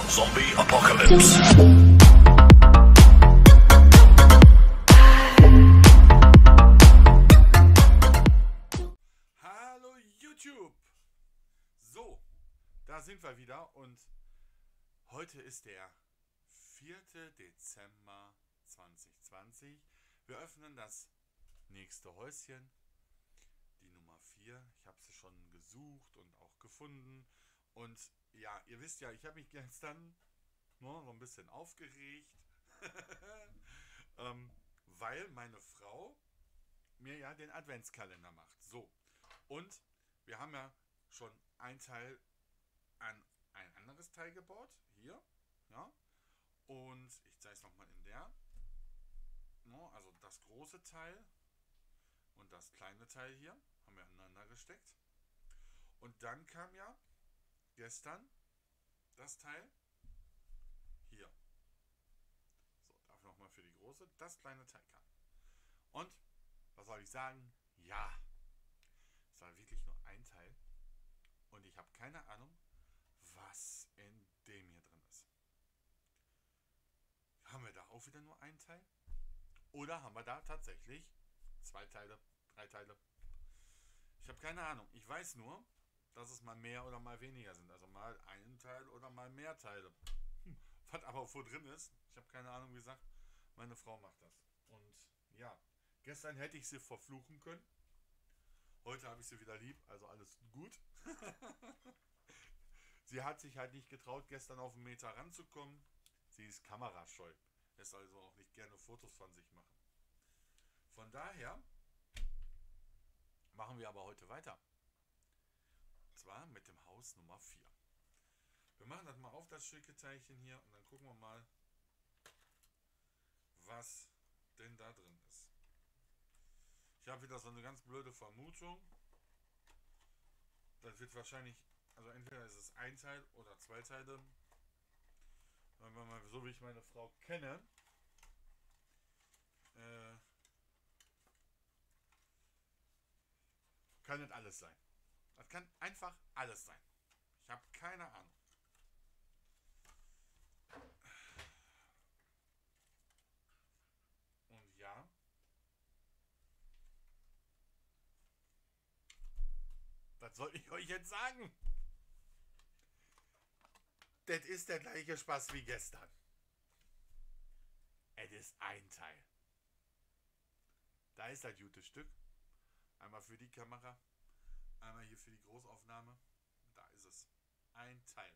Zombie Apocalypse. Hallo YouTube! So, da sind wir wieder und heute ist der 4. Dezember 2020. Wir öffnen das nächste Häuschen, die Nummer 4. Ich habe sie schon gesucht und auch gefunden. Und ja, ihr wisst ja, ich habe mich gestern nur so ein bisschen aufgeregt, weil meine Frau mir ja den Adventskalender macht. So, und wir haben ja schon ein Teil an ein anderes Teil gebaut, hier, ja, und ich zeige es nochmal in der, no, also das große Teil und das kleine Teil hier haben wir aneinander gesteckt. Und dann kam ja gestern das Teil hier. So, dafür nochmal für die große, das kleine Teil kam. Und, was soll ich sagen? Ja, es war wirklich nur ein Teil. Und ich habe keine Ahnung, was in dem hier drin ist. Haben wir da auch wieder nur einen Teil? Oder haben wir da tatsächlich 2 Teile, 3 Teile? Ich habe keine Ahnung. Ich weiß nur, dass es mal mehr oder mal weniger sind. Also mal ein Teil oder mal mehr Teile. Was aber wo drin ist, ich habe keine Ahnung, wie gesagt. Meine Frau macht das. Und ja, gestern hätte ich sie verfluchen können. Heute habe ich sie wieder lieb, also alles gut. Sie hat sich halt nicht getraut, gestern auf den Meter ranzukommen. Sie ist kamerascheu. Lässt also auch nicht gerne Fotos von sich machen. Von daher machen wir aber heute weiter. Und zwar mit dem Haus Nummer 4. Wir machen das mal auf, das schicke Teilchen hier, und dann gucken wir mal, was denn da drin ist. Ich habe wieder so eine ganz blöde Vermutung. Das wird wahrscheinlich, also entweder ist es ein Teil oder 2 Teile. Wenn man mal, so wie ich meine Frau kenne, kann nicht alles sein. Das kann einfach alles sein. Ich habe keine Ahnung. Und ja, was soll ich euch jetzt sagen? Das ist der gleiche Spaß wie gestern. Es ist ein Teil. Da ist das gute Stück. Einmal für die Kamera, einmal hier für die Großaufnahme. Da ist es. Ein Teil.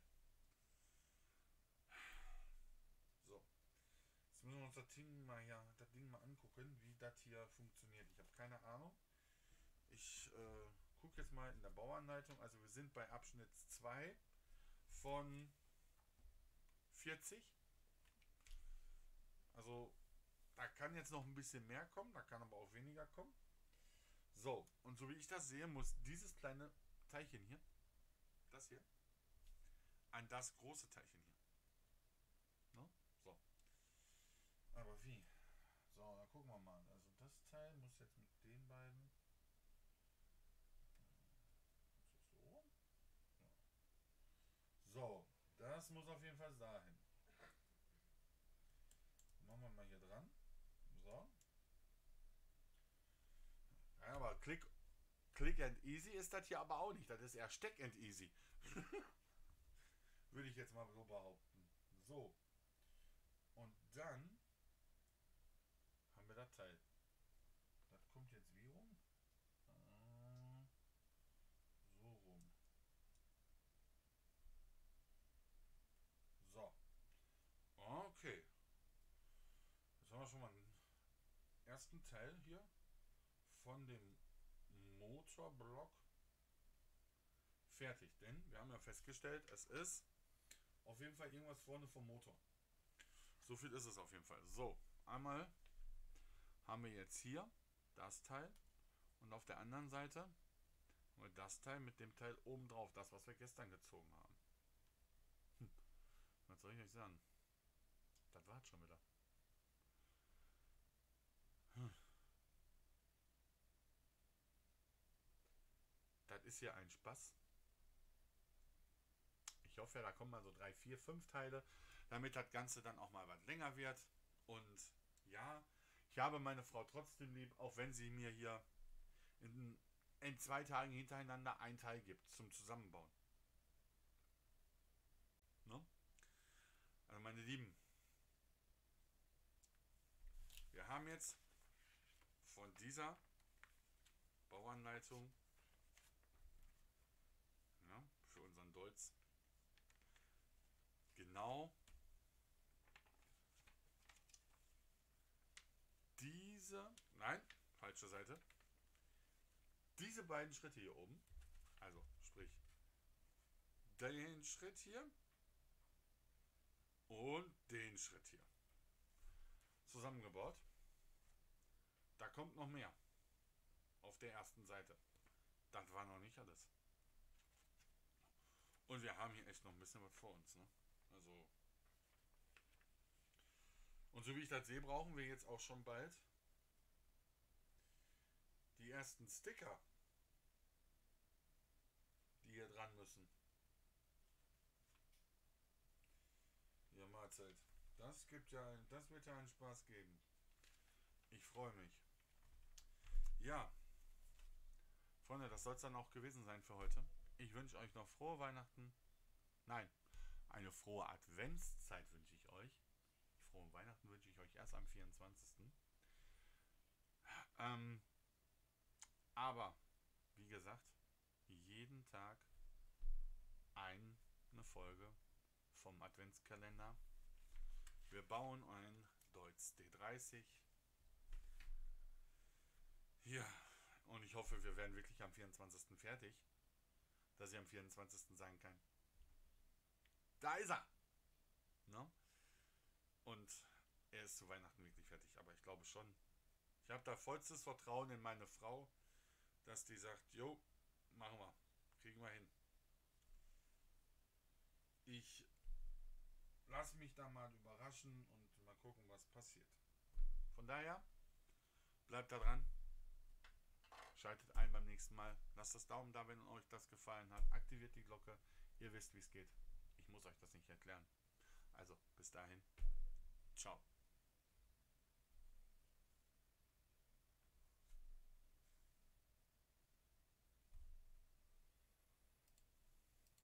So. Jetzt müssen wir uns das Ding mal angucken, wie das hier funktioniert. Ich habe keine Ahnung. Ich gucke jetzt mal in der Bauanleitung. Also wir sind bei Abschnitt 2 von 40. Also da kann jetzt noch ein bisschen mehr kommen, da kann aber auch weniger kommen. So, und so wie ich das sehe, muss dieses kleine Teilchen hier, das hier, an das große Teilchen hier. Ne? So. Aber wie? So, dann gucken wir mal. Also das Teil muss jetzt mit den beiden. So. So, das muss auf jeden Fall dahin. Machen wir mal hier dran. So. Ja, aber Click and Easy ist das hier aber auch nicht. Das ist eher Steck and Easy. Würde ich jetzt mal so behaupten. So. Und dann haben wir das Teil. Das kommt jetzt wie rum? So rum. So. Okay. Jetzt haben wir schon mal einen ersten Teil hier von dem Motorblock fertig. Denn wir haben ja festgestellt, es ist auf jeden Fall irgendwas vorne vom Motor. So viel ist es auf jeden Fall. So, einmal haben wir jetzt hier das Teil und auf der anderen Seite haben wir das Teil mit dem Teil oben drauf, das was wir gestern gezogen haben. Was soll ich euch sagen? Das war's schon wieder. Das ist hier ein Spaß. Ich hoffe ja, da kommen mal so 3, 4, 5 Teile, damit das Ganze dann auch mal was länger wird. Und ja, ich habe meine Frau trotzdem lieb, auch wenn sie mir hier in 2 Tagen hintereinander ein Teil gibt zum Zusammenbauen. Ne? Also meine Lieben, wir haben jetzt von dieser Bauanleitung, ja, für unseren Dolz genau nein, falsche Seite, diese beiden Schritte hier oben, also sprich den Schritt hier und den Schritt hier zusammengebaut. Da kommt noch mehr auf der ersten Seite. Das war noch nicht alles. Und wir haben hier echt noch ein bisschen was vor uns. Ne? Also, und so wie ich das sehe, brauchen wir jetzt auch schon bald die ersten Sticker, die hier dran müssen. Ja, Mahlzeit. Das wird ja einen Spaß geben. Ich freue mich. Ja, Freunde, das soll es dann auch gewesen sein für heute. Ich wünsche euch noch frohe Weihnachten. Nein, eine frohe Adventszeit wünsche ich euch. Frohe Weihnachten wünsche ich euch erst am 24. Aber, wie gesagt, jeden Tag eine Folge vom Adventskalender. Wir bauen ein Deutz D30. Ja, und ich hoffe, wir werden wirklich am 24. fertig, dass ich am 24. sagen kann, da ist er! Ne? Und er ist zu Weihnachten wirklich fertig, aber ich glaube schon. Ich habe da vollstes Vertrauen in meine Frau, dass die sagt, jo, machen wir, kriegen wir hin. Ich lasse mich da mal überraschen und mal gucken, was passiert. Von daher, bleibt da dran. Schaltet ein beim nächsten Mal. Lasst das Daumen da, wenn euch das gefallen hat. Aktiviert die Glocke. Ihr wisst, wie es geht. Ich muss euch das nicht erklären. Also, bis dahin. Ciao.